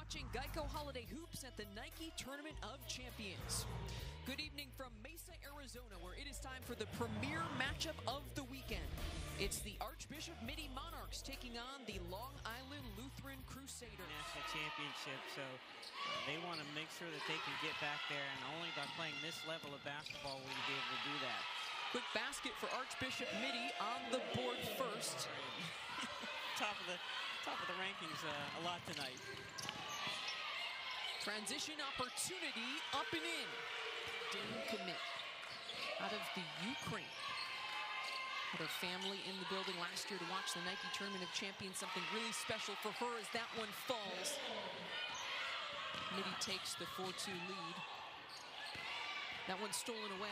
watching Geico Holiday Hoops at the Nike Tournament of Champions. Good evening from Mesa, Arizona, where it is time for the premier matchup of the weekend. It's the Archbishop Mitty Monarchs taking on the Long Island Lutheran Crusaders. National championship, so they want to make sure that they can get back there, and only by playing this level of basketball will you be able to do that. Quick basket for Archbishop Mitty on the board first. top of the rankings a lot tonight. Transition opportunity, up and in. Dane commit out of the Ukraine. Had her family in the building last year to watch the Nike Tournament of Champions. Something really special for her as that one falls. Mitty takes the 4-2 lead. That one's stolen away.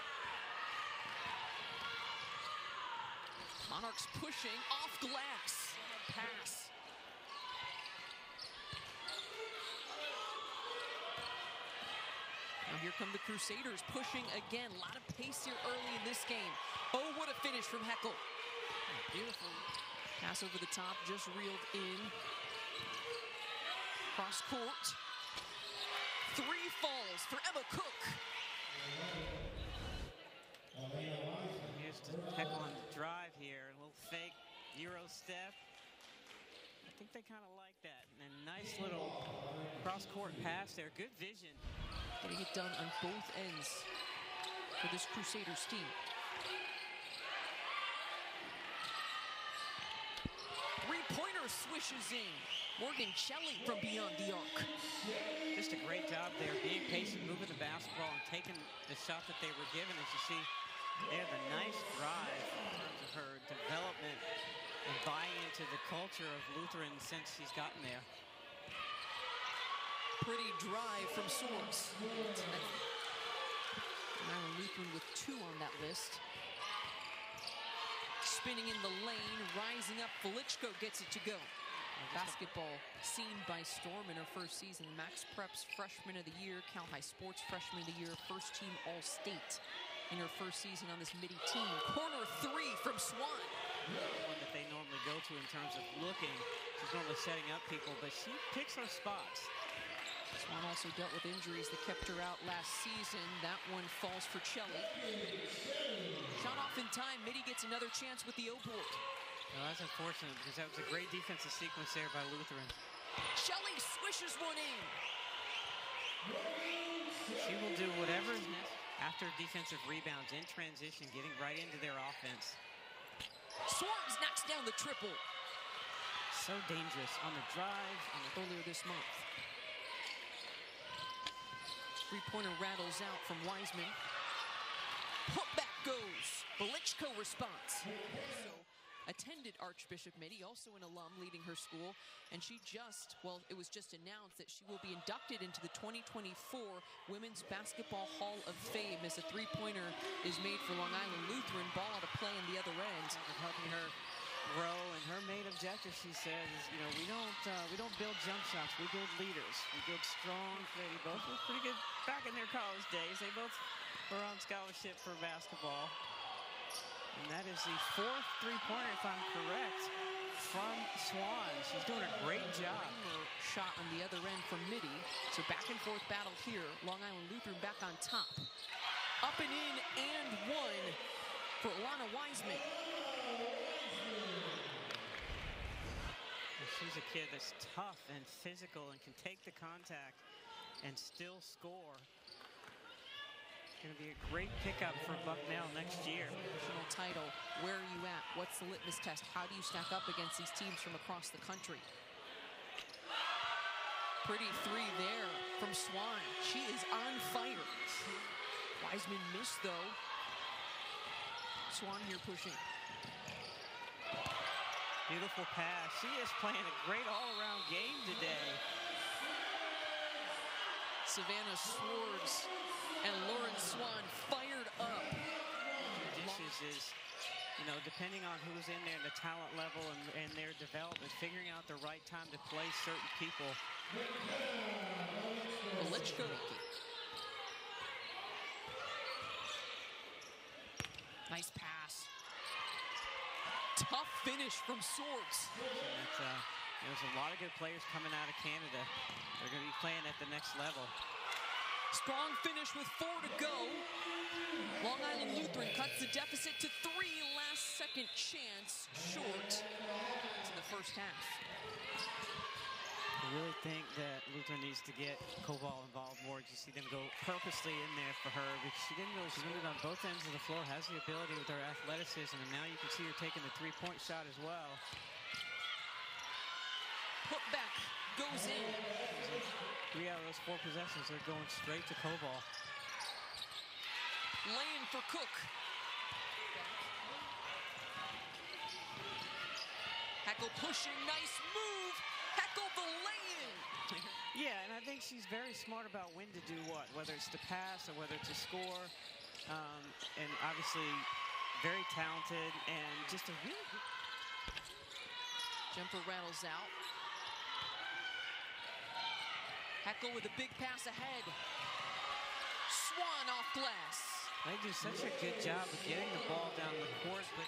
Monarchs pushing off glass. Pass. Now here come the Crusaders pushing again. A lot of pace here early in this game. Oh, what a finish from Heckel. Beautiful. Pass over the top, just reeled in. Cross court. 3 falls for Emma Cook. Here's Heckel on the drive here. A little fake Euro step. I think they kind of like that. And a nice little cross-court pass there. Good vision. Getting it done on both ends for this Crusaders team. Three-pointer swishes in. Morgan Shelley from beyond the arc. Just a great job there, being patient, moving the basketball, and taking the shot that they were given. As you see, they have a nice drive in terms of her development and buying into the culture of Lutheran since she's gotten there. Pretty drive from Swords. Now Lutheran with 2 on that list. Spinning in the lane, rising up, Velichko gets it to go. Basketball seen by storm in her first season. Max Prep's Freshman of the Year, Cal High Sports Freshman of the Year, first team All-State in her first season on this Mitty team. Corner 3 from Swan. The one that they normally go to in terms of looking. She's normally setting up people, but she picks her spots. Swan also dealt with injuries that kept her out last season. That one falls for Shelley. Shot off in time. Mitty gets another chance with the O-board. Well, that's unfortunate because that was a great defensive sequence there by Lutheran. Shelley swishes one in. She will do whatever is necessary after defensive rebounds in transition, getting right into their offense. Swarms knocks down the triple. So dangerous on the drive earlier this month. Three-pointer rattles out from Wiseman. Putback goes. Velichko responds. So attended Archbishop Mitty, also an alum leading her school, and she just, well, it was just announced that she will be inducted into the 2024 Women's Basketball Hall of Fame as a three-pointer is made for Long Island Lutheran. Ball out of play on the other end. Helping her grow, and her main objective, she says, is, you know, we don't build jump shots, we build leaders. We build strong. They both were pretty good back in their college days. They both were on scholarship for basketball. And that is the 4th three-pointer, if I'm correct, from Swan. She's doing a great job. Shot on the other end from Mitty. So back and forth battle here. Long Island Lutheran back on top. Up and in and one for Alana Wiseman. She's a kid that's tough and physical and can take the contact and still score. Going to be a great pickup for Bucknell next year. National title, where are you at? What's the litmus test? How do you stack up against these teams from across the country? Pretty 3 there from Swan. She is on fire. Wiseman missed though. Swan here pushing. Beautiful pass. She is playing a great all-around game today. Savannah Swords and Lauren Swan fired up. Dishes is, you know, depending on who's in there, the talent level and their development, figuring out the right time to play certain people. Velichko. Nice pass. Tough finish from Swords. That's There's a lot of good players coming out of Canada. They're going to be playing at the next level. Strong finish with 4 to go. Long Island Lutheran cuts the deficit to 3. Last second chance short to the first half. I really think that Lutheran needs to get Koval involved more. You see them go purposely in there for her because she didn't really shoot it on both ends of the floor, has the ability with her athleticism, and now you can see her taking the three-point shot as well. Put back goes in. 3 out of those 4 possessions are going straight to Koval. Lane for Cook. Heckel pushing, nice move. Heckel the lay-in. Yeah, and I think she's very smart about when to do what, whether it's to pass or whether it's to score. And obviously very talented and just a really good... Jumper rattles out. Heckel with a big pass ahead. Swan off glass. They do such a good job of getting the ball down the court, but...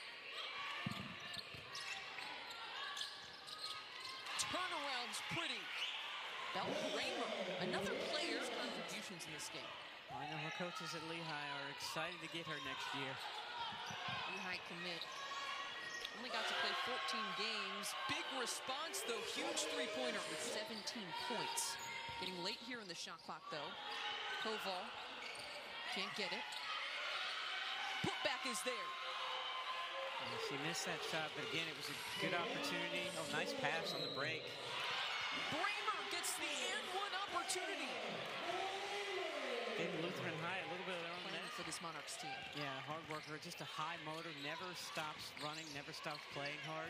Turnaround's pretty. Bell Kramer, another player's contributions in this game. I know her coaches at Lehigh are excited to get her next year. Lehigh commit. Only got to play 14 games. Big response, though. Huge three-pointer with 17 points. Getting late here in the shot clock, though. Koval can't get it. Putback is there. She missed that shot, but again, it was a good opportunity. Oh, nice pass on the break. Bramer gets the and-one opportunity. Gave Lutheran High a little bit of their own net for this Monarchs team. Yeah, hard worker, just a high motor, never stops running, never stops playing hard.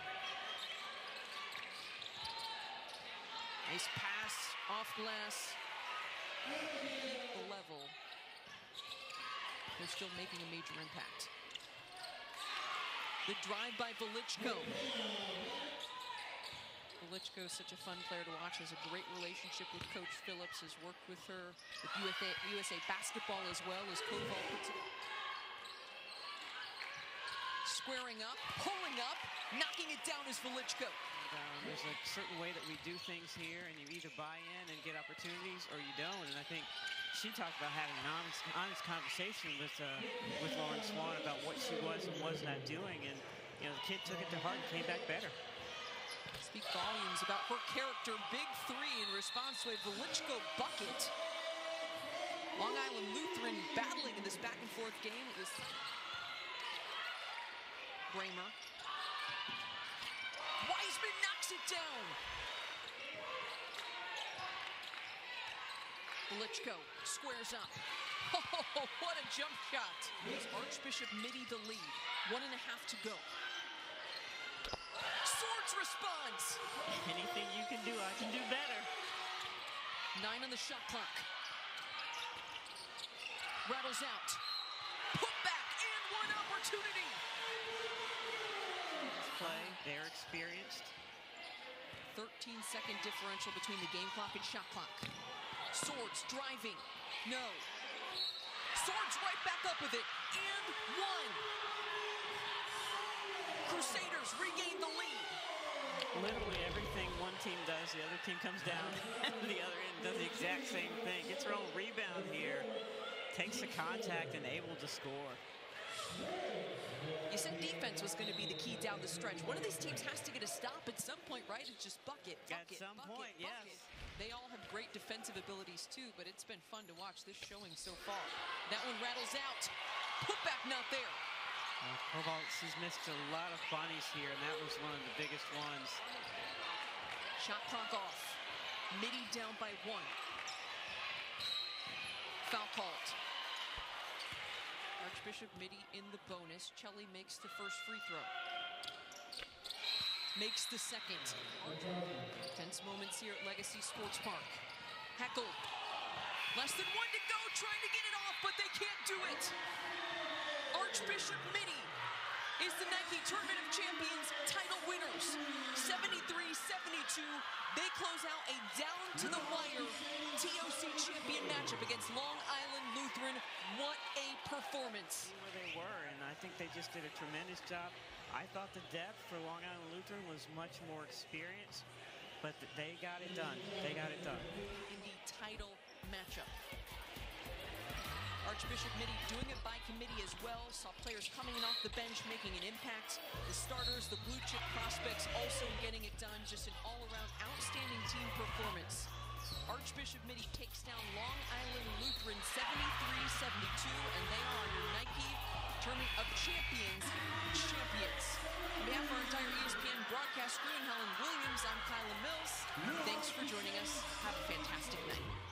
Nice pass off glass. The level. They're still making a major impact. The drive by Velichko. Velichko is such a fun player to watch, has a great relationship with Coach Phillips, has worked with her with USA basketball as well as Koval puts it. Squaring up, pulling up, knocking it down is Velichko. There's a certain way that we do things here, and you either buy in and get opportunities or you don't. And I think she talked about having an honest conversation with Lauren Swan about what she was and was not doing. And, you know, the kid took it to heart and came back better. Speak volumes about her character. Big 3 in response to a Velichko bucket. Long Island Lutheran battling in this back-and-forth game. It was Bramer. Wiseman knocks it down. Velichko squares up. Oh, what a jump shot. Gives Archbishop Mitty the lead. 1.5 to go. Swords responds. Anything you can do, I can do better. 9 on the shot clock. Rattles out. Put back and 1 opportunity. Play, they're experienced. 13-second differential between the game clock and shot clock. Swords driving. No. Swords right back up with it. And 1. Crusaders regain the lead. Literally everything one team does, the other team comes down, and the other end does the exact same thing. Gets her own rebound here. Takes the contact and able to score. You said defense was going to be the key down the stretch. One of these teams has to get a stop at some point, right? It's just bucket, bucket, at some bucket, point, bucket. yes. They all have great defensive abilities too, but it's been fun to watch this showing so far. That one rattles out. Putback not there. Koval, she's missed a lot of bunnies here, and that was one of the biggest ones. Shot clock off. Mitty down by 1. Foul called. Archbishop Mitty in the bonus. Chelly makes the first free throw. Makes the second. Tense moments here at Legacy Sports Park. Heckel. Less than 1 to go, trying to get it off, but they can't do it. Archbishop Mitty is the Nike Tournament of Champions title winners. 73-72. They close out a down-to-the-wire TOC champion matchup against Long Island Lutheran. What a performance. Where they were, and I think they just did a tremendous job I thought the depth for Long Island Lutheran was much more experienced, but they got it done. They got it done. In the title matchup. Archbishop Mitty doing it by committee as well. Saw players coming off the bench making an impact. The starters, the blue chip prospects also getting it done. Just an all-around outstanding team performance. Archbishop Mitty takes down Long Island Lutheran 73-72, and they are your Nike Tournament of Champions champions. On behalf of our entire ESPN broadcast crew and Helen Williams, I'm Kyla Mills. Thanks for joining us. Have a fantastic night.